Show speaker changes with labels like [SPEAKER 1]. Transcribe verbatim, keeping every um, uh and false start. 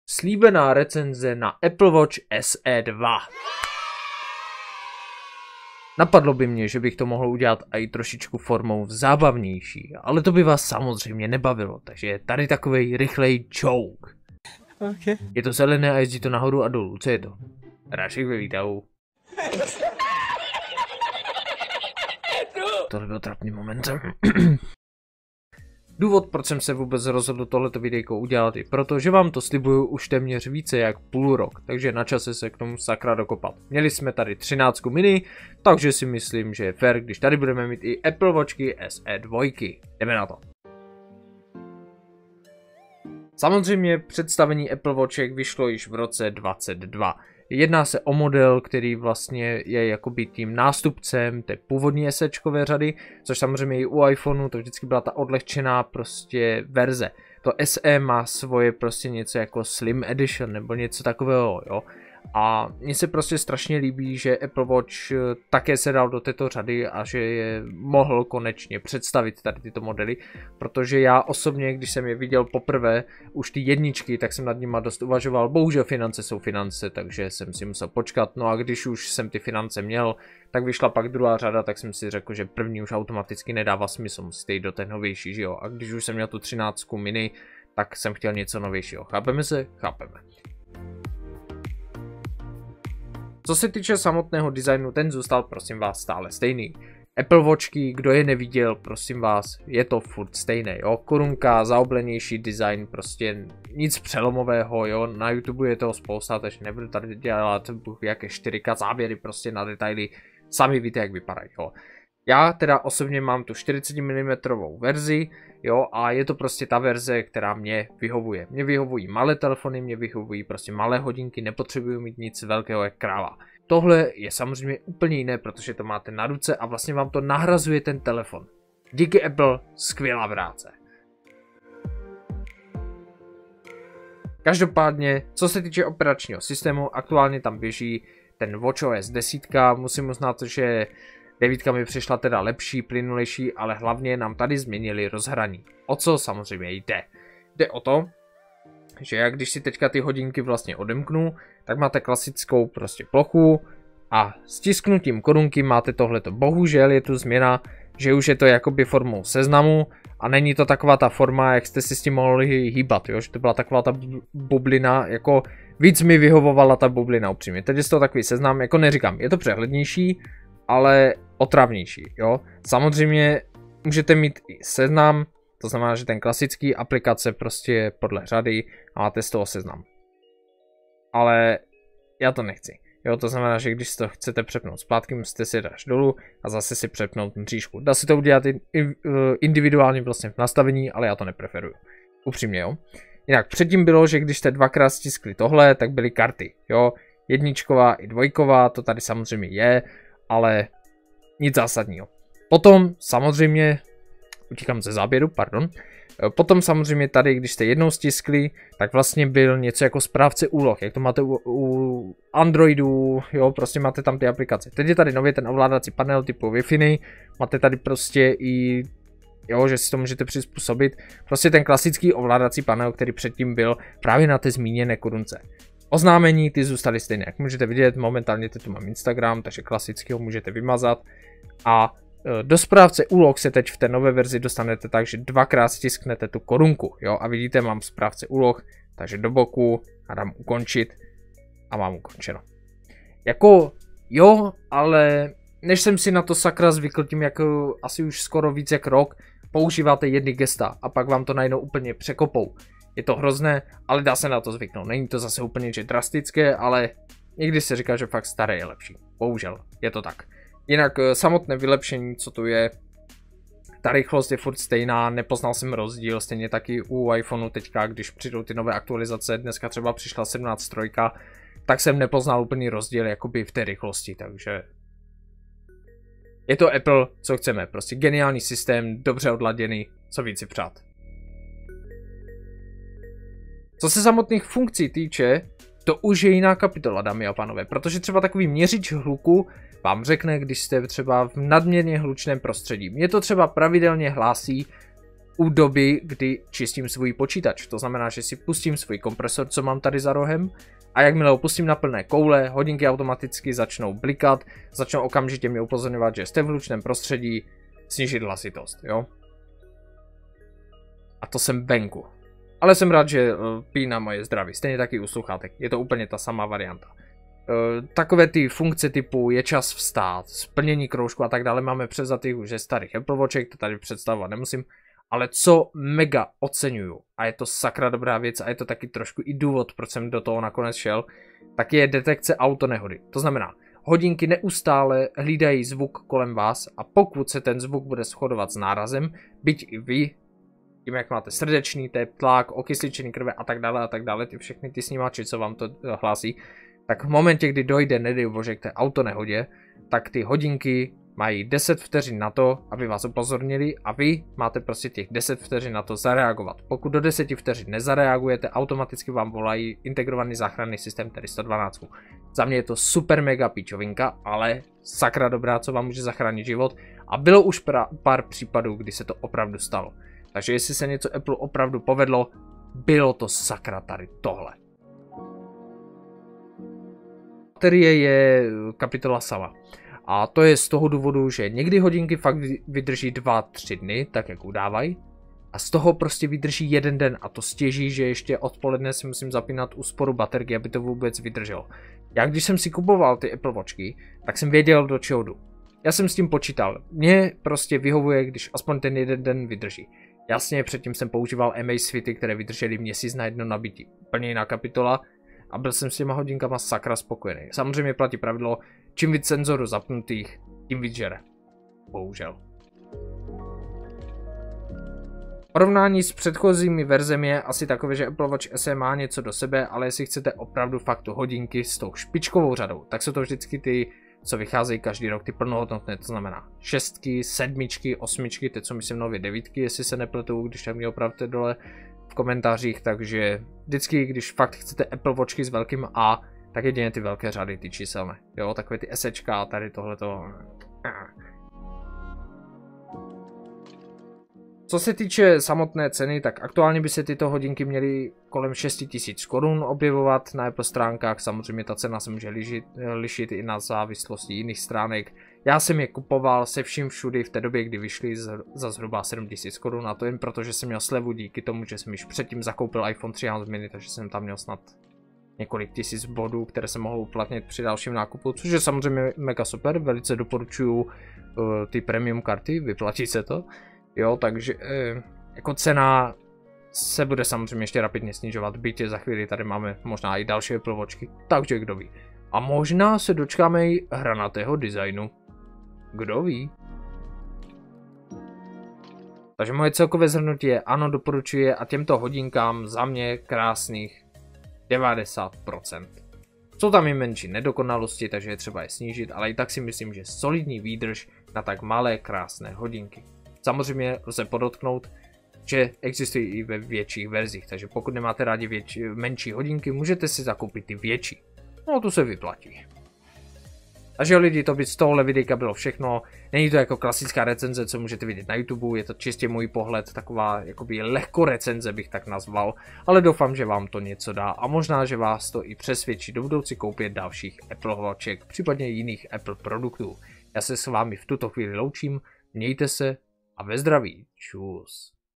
[SPEAKER 1] slíbená recenze na Apple Watch S E dva. Napadlo by mě, že bych to mohl udělat i trošičku formou zábavnější, ale to by vás samozřejmě nebavilo, takže tady takovej rychlej joke.
[SPEAKER 2] Okay.
[SPEAKER 1] Je to zelené a jezdí to nahoru a dolů, co je to? Rášek ve výtahu. Tohle byl trapný moment. Důvod, proč jsem se vůbec rozhodl tohleto videjko udělat, je proto, že vám to slibuju už téměř více jak půl rok, takže na čase se k tomu sakra dokopat. Měli jsme tady třináct mini, takže si myslím, že je fair, když tady budeme mít i Apple Watchky S E dva. Jdeme na to. Samozřejmě představení Apple Watchek vyšlo již v roce dvacet dva. Jedná se o model, který vlastně je jakoby tím nástupcem té původní SEčkové řady, což samozřejmě i u iPhoneu to vždycky byla ta odlehčená prostě verze. To S E má svoje prostě něco jako Slim Edition nebo něco takového, jo. A mně se prostě strašně líbí, že Apple Watch také se dal do této řady a že je mohl konečně představit tady tyto modely, protože já osobně, když jsem je viděl poprvé, už ty jedničky, tak jsem nad nima dost uvažoval, bohužel finance jsou finance, takže jsem si musel počkat, no a když už jsem ty finance měl, tak vyšla pak druhá řada, tak jsem si řekl, že první už automaticky nedává smysl, musíte jít do té novější, že jo, a když už jsem měl tu třináct mini, tak jsem chtěl něco novějšího, chápeme se? Chápeme. Co se týče samotného designu, ten zůstal prosím vás stále stejný. Apple Watchky, kdo je neviděl, prosím vás, je to furt stejné, jo. Korunka, zaoblenější design, prostě nic přelomového, jo. Na YouTube je toho spousta, takže nebudu tady dělat jaké čtyři ká záběry prostě na detaily, sami víte, jak vypadají, jo. Já teda osobně mám tu čtyřicet milimetrů verzi, jo, a je to prostě ta verze, která mě vyhovuje. Mě vyhovují malé telefony, mě vyhovují prostě malé hodinky, nepotřebuju mít nic velkého jak kráva. Tohle je samozřejmě úplně jiné, protože to máte na ruce a vlastně vám to nahrazuje ten telefon. Díky Apple, skvělá práce. Každopádně, co se týče operačního systému, aktuálně tam běží ten watchOS deset, musím uznat, že devítka mi přišla teda lepší, plynulejší, ale hlavně nám tady změnili rozhraní. O co samozřejmě jde? Jde o to, že jak když si teďka ty hodinky vlastně odemknu, tak máte klasickou prostě plochu a stisknutím korunky máte tohleto. Bohužel je tu změna, že už je to jakoby formou seznamu a není to taková ta forma, jak jste si s tím mohli hýbat, jo? Že to byla taková ta bublina, jako víc mi vyhovovala ta bublina upřímně. Teď je to takový seznam, jako neříkám, je to přehlednější, ale otravnější, jo. Samozřejmě můžete mít i seznam, to znamená, že ten klasický aplikace prostě je podle řady a máte z toho seznam. Ale já to nechci, jo, to znamená, že když to chcete přepnout zpátky, musíte si dát dolů a zase si přepnout mřížku. Dá se to udělat individuálně vlastně v nastavení, ale já to nepreferuju, upřímně, jo. Jinak předtím bylo, že když jste dvakrát stiskli tohle, tak byly karty, jo. Jedničková i dvojková, to tady samozřejmě je, ale nic zásadního. Potom samozřejmě, utíkám ze záběru, pardon. Potom samozřejmě tady, když jste jednou stiskli, tak vlastně byl něco jako správce úloh, jak to máte u, u Androidu, jo, prostě máte tam ty aplikace. Teď je tady nově ten ovládací panel typu Wi-Fi, máte tady prostě i, jo, že si to můžete přizpůsobit, prostě ten klasický ovládací panel, který předtím byl právě na té zmíněné korunce. Oznámení ty zůstaly stejné, jak můžete vidět, momentálně tu mám Instagram, takže klasicky ho můžete vymazat a do správce úloh se teď v té nové verzi dostanete tak, že dvakrát stisknete tu korunku, jo, a vidíte, mám správce úloh, takže do boku a dám ukončit a mám ukončeno. Jako jo, ale než jsem si na to sakra zvykl tím, jak asi už skoro víc jak rok používáte jedny gesta a pak vám to najednou úplně překopou. Je to hrozné, ale dá se na to zvyknout. Není to zase úplně že drastické, ale někdy se říká, že fakt staré je lepší. Bohužel, je to tak. Jinak samotné vylepšení, co tu je, ta rychlost je furt stejná, nepoznal jsem rozdíl, stejně taky u iPhoneu teďka, když přijdou ty nové aktualizace, dneska třeba přišla sedmnáct tři, tak jsem nepoznal úplný rozdíl jakoby v té rychlosti, takže je to Apple, co chceme, prostě geniální systém, dobře odladěný, co víc si přát. Co se samotných funkcí týče, to už je jiná kapitola, dámy a pánové, protože třeba takový měřič hluku vám řekne, když jste třeba v nadměrně hlučném prostředí. Mě to třeba pravidelně hlásí u doby, kdy čistím svůj počítač. To znamená, že si pustím svůj kompresor, co mám tady za rohem, a jakmile ho pustím na plné koule, hodinky automaticky začnou blikat, začnou okamžitě mě upozorňovat, že jste v hlučném prostředí, snížit hlasitost, jo. A to jsem venku. Ale jsem rád, že pí na moje zdraví, stejně taky u sluchátek, je to úplně ta samá varianta. E, takové ty funkce typu je čas vstát, splnění kroužku a tak dále máme převzatých už ze starých Apple Watchek, to tady představovat nemusím. Ale co mega oceňuju, a je to sakra dobrá věc a je to taky trošku i důvod, proč jsem do toho nakonec šel, tak je detekce autonehody. To znamená, hodinky neustále hlídají zvuk kolem vás a pokud se ten zvuk bude shodovat s nárazem, byť i vy, tím jak máte srdeční tep, tlak, okysličení krve a tak dále a tak dále, ty všechny ty snímači, co vám to hlásí, tak v momentě, kdy dojde, nedej bože, k té autonehodě, tak ty hodinky mají deset vteřin na to, aby vás upozornili a vy máte prostě těch deset vteřin na to zareagovat. Pokud do deseti vteřin nezareagujete, automaticky vám volají integrovaný záchranný systém, tedy sto dvanáct. Za mě je to super mega píčovinka, ale sakra dobrá, co vám může zachránit život. A bylo už pár případů, kdy se to opravdu stalo. Takže jestli se něco Apple opravdu povedlo, bylo to sakra tady tohle. Baterie je kapitola sama. A to je z toho důvodu, že někdy hodinky fakt vydrží dva tři dny, tak jak udávají. A z toho prostě vydrží jeden den a to stěží, že ještě odpoledne si musím zapínat úsporu baterky, aby to vůbec vydrželo. Já když jsem si kupoval ty Apple Watchky, tak jsem věděl, do čeho jdu. Já jsem s tím počítal. Mně prostě vyhovuje, když aspoň ten jeden den vydrží. Jasně, předtím jsem používal Amazfity, které vydržely měsíc na jedno nabití. Úplně jiná kapitola. A byl jsem s těma hodinkama sakra spokojený. Samozřejmě platí pravidlo, čím víc senzorů zapnutých, tím víc žere. Bohužel. Porovnání s předchozími verzemi je asi takové, že Apple Watch S E má něco do sebe, ale jestli chcete opravdu fakt tu hodinky s tou špičkovou řadou, tak jsou to vždycky ty, co vycházejí každý rok, ty plnohodnotné, to znamená šestky, sedmičky, osmičky, teď jsou myslím nově devítky, jestli se nepletu, když tak mě opravte dole v komentářích, takže vždycky, když fakt chcete Apple Watchky s velkým A, tak jedině ty velké řady, ty číselné, jo, takové ty SEčka a tady tohleto. Co se týče samotné ceny, tak aktuálně by se tyto hodinky měly kolem šest tisíc korun objevovat na Apple stránkách, samozřejmě ta cena se může lišit, lišit i na závislosti jiných stránek. Já jsem je kupoval se vším všudy v té době, kdy vyšly za zhruba sedm tisíc korun a to jen proto, že jsem měl slevu díky tomu, že jsem již předtím zakoupil iPhone třináct mini, takže jsem tam měl snad několik tisíc bodů, které se mohou uplatnit při dalším nákupu, což je samozřejmě mega super, velice doporučuju uh, ty premium karty, vyplatí se to. Jo, takže eh, jako cena se bude samozřejmě ještě rapidně snižovat, byť za chvíli tady máme možná i další Apple Watchky, takže kdo ví. A možná se dočkáme i hranatého designu. Kdo ví? Takže moje celkové shrnutí je ano, doporučuji a těmto hodinkám za mě krásných devadesát procent. Jsou tam i menší nedokonalosti, takže je třeba je snížit, ale i tak si myslím, že solidní výdrž na tak malé krásné hodinky. Samozřejmě lze podotknout, že existují i ve větších verzích, takže pokud nemáte rádi větší, menší hodinky, můžete si zakoupit ty větší. No to se vyplatí. Takže lidi, to by z tohohle videa bylo všechno. Není to jako klasická recenze, co můžete vidět na YouTube, je to čistě můj pohled, taková jakoby lehko recenze bych tak nazval, ale doufám, že vám to něco dá a možná, že vás to i přesvědčí do budoucí koupě dalších Apple Watchek, případně jiných Apple produktů. Já se s vámi v tuto chvíli loučím, mějte se a ve zdraví. Čus.